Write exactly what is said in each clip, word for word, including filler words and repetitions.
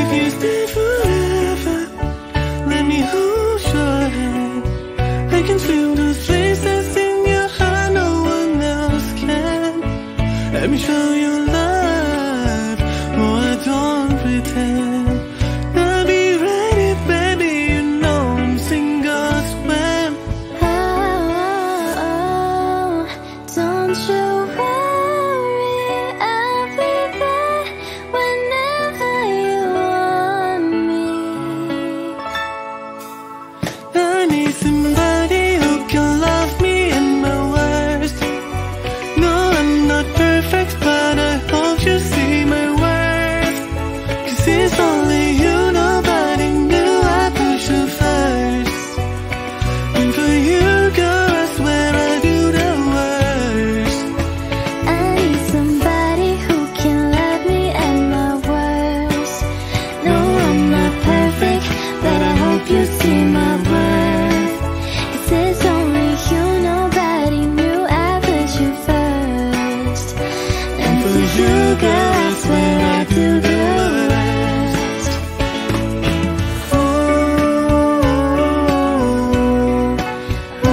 If you stay forever, let me hold your hand. I can feel those places in your heart no one else can. Let me show you love, oh I don't pretend. I'll be right here, baby, you know I'm single swim. Oh, oh, don't you worry, I'll be there whenever you want me. I need somebody who can love me in my worst. No, I'm not perfect, but I hope you see my worth. Cause it's only you, nobody knew I put you first. And for you, girl, I swear I do the worst. I need somebody who can love me at my worst. No, I'm not perfect, but I hope you see my worth. Cause it's only you, nobody knew I put you first. And for you, girl, I swear I do the worst. Oh, oh,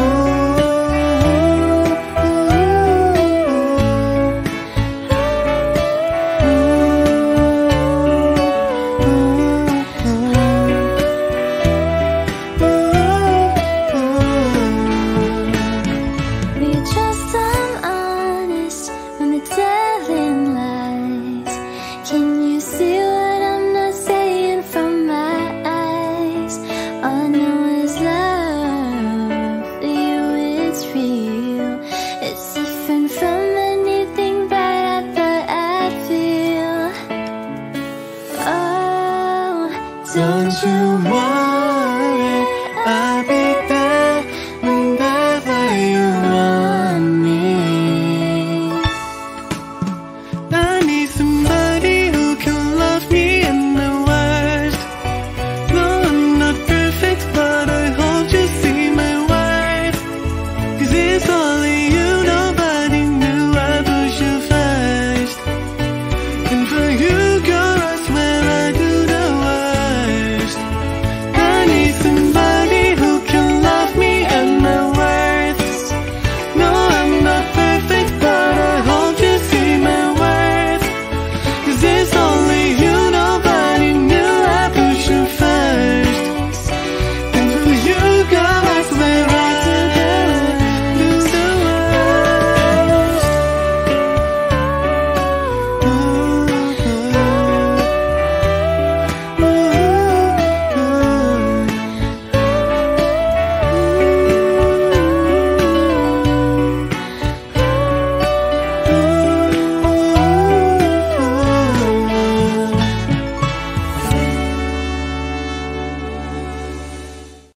We trust I'm honest when they're telling lies. Can you see what I'm not saying from my eyes? All I know is love for you, it's real. It's different from anything that I thought I'd feel. Oh, don't you want